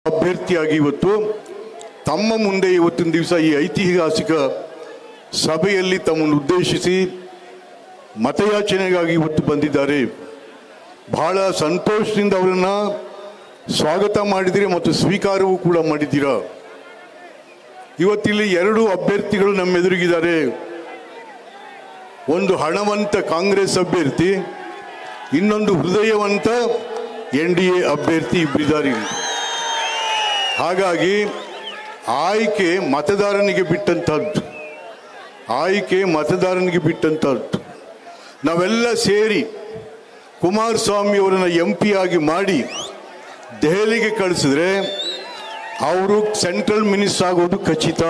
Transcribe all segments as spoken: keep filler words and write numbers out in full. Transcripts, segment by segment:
ಅಭ್ಯರ್ಥಿಯಾಗಿ ಇವತ್ತು ತಮ್ಮ ಮುಂದೆ ಇವತ್ತಿನ ದಿವಸ ಈ ಐತಿಹಾಸಿಕ ಸಭೆಯಲ್ಲಿ ತಮ್ಮನ್ನು ಉದ್ದೇಶಿಸಿ ಮತಯಾಚನೆಗಾಗಿ ಇವತ್ತು ಬಂದಿದ್ದಾರೆ. ಬಹಳ ಸಂತೋಷದಿಂದ ಅವರನ್ನ ಸ್ವಾಗತ ಮಾಡಿದಿರಿ ಮತ್ತು ಸ್ವೀಕಾರವೂ ಕೂಡ ಮಾಡಿದ್ದೀರಾ. ಇವತ್ತಿಲ್ಲಿ ಎರಡು ಅಭ್ಯರ್ಥಿಗಳು ನಮ್ಮ ಎದುರಿಗಿದ್ದಾರೆ. ಒಂದು ಹಣವಂತ ಕಾಂಗ್ರೆಸ್ ಅಭ್ಯರ್ಥಿ, ಇನ್ನೊಂದು ಹೃದಯವಂತ ಎನ್ ಡಿ ಎ ಅಭ್ಯರ್ಥಿ ಇಬ್ಬರಿದ್ದಾರೆ. ಹಾಗಾಗಿ ಆಯ್ಕೆ ಮತದಾರನಿಗೆ ಬಿಟ್ಟಂತಹದ್ದು ಆಯ್ಕೆ ಮತದಾರನಿಗೆ ಬಿಟ್ಟಂತಹದ್ದು ನಾವೆಲ್ಲ ಸೇರಿ ಕುಮಾರಸ್ವಾಮಿ ಅವರನ್ನ ಎಂ ಪಿ ಆಗಿ ಮಾಡಿ ದೆಹಲಿಗೆ ಕಳಿಸಿದ್ರೆ ಅವರು ಸೆಂಟ್ರಲ್ ಮಿನಿಸ್ಟರ್ ಆಗೋದು ಖಚಿತ.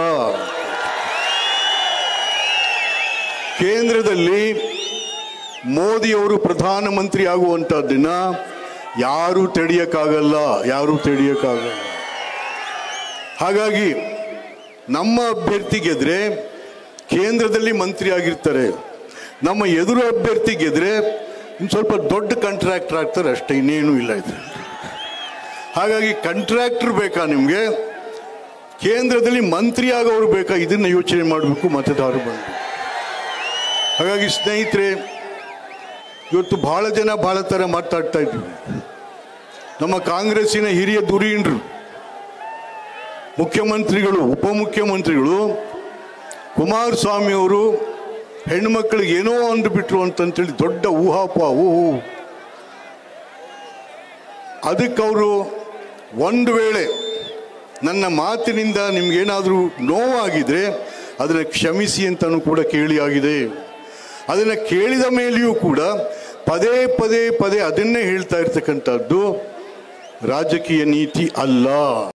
ಕೇಂದ್ರದಲ್ಲಿ ಮೋದಿಯವರು ಪ್ರಧಾನಮಂತ್ರಿ ಆಗುವಂತಹದ್ದನ್ನ ಯಾರೂ ತಡೆಯಕ್ಕಾಗಲ್ಲ ಯಾರೂ ತಡೆಯಕ್ಕಾಗಲ್ಲ ಹಾಗಾಗಿ ನಮ್ಮ ಅಭ್ಯರ್ಥಿ ಗೆದ್ರೆ ಕೇಂದ್ರದಲ್ಲಿ ಮಂತ್ರಿ ಆಗಿರ್ತಾರೆ. ನಮ್ಮ ಎದುರು ಅಭ್ಯರ್ಥಿ ಗೆದ್ರೆ ಇನ್ನು ಸ್ವಲ್ಪ ದೊಡ್ಡ ಕಾಂಟ್ರಾಕ್ಟರ್ ಆಗ್ತಾರೆ ಅಷ್ಟೇ, ಇನ್ನೇನು ಇಲ್ಲ ಇದೆ. ಹಾಗಾಗಿ ಕಾಂಟ್ರಾಕ್ಟರ್ ಬೇಕಾ ನಿಮಗೆ, ಕೇಂದ್ರದಲ್ಲಿ ಮಂತ್ರಿ ಆಗೋರು ಬೇಕಾ, ಇದನ್ನ ಯೋಚನೆ ಮಾಡಬೇಕು ಮತದಾರರು ಬಂದು. ಹಾಗಾಗಿ ಸ್ನೇಹಿತರೆ, ಇವತ್ತು ಬಹಳ ಜನ ಬಹಳ ಥರ ಮಾತಾಡ್ತಾ ಇದ್ವಿ. ನಮ್ಮ ಕಾಂಗ್ರೆಸ್ಸಿನ ಹಿರಿಯ ಧುರೀಣರು, ಮುಖ್ಯಮಂತ್ರಿಗಳು, ಉಪಮುಖ್ಯಮಂತ್ರಿಗಳು ಕುಮಾರಸ್ವಾಮಿ ಅವರು ಹೆಣ್ಮಕ್ಳಿಗೆ ಏನೋ ಅಂದುಬಿಟ್ರು ಅಂತಂತೇಳಿ ದೊಡ್ಡ ಊಹಾಪೋಹ. ಅದಕ್ಕೆ ಅವರು ಒಂದು ವೇಳೆ ನನ್ನ ಮಾತಿನಿಂದ ನಿಮ್ಗೇನಾದರೂ ನೋವಾಗಿದ್ರೆ ಅದನ್ನು ಕ್ಷಮಿಸಿ ಅಂತಲೂ ಕೂಡ ಕೇಳಿ ಆಗಿದೆ. ಅದನ್ನು ಕೇಳಿದ ಮೇಲೆಯೂ ಕೂಡ ಪದೇ ಪದೇ ಪದೇ ಅದನ್ನೇ ಹೇಳ್ತಾ ಇರ್ತಕ್ಕಂಥದ್ದು ರಾಜಕೀಯ ನೀತಿ ಅಲ್ಲ.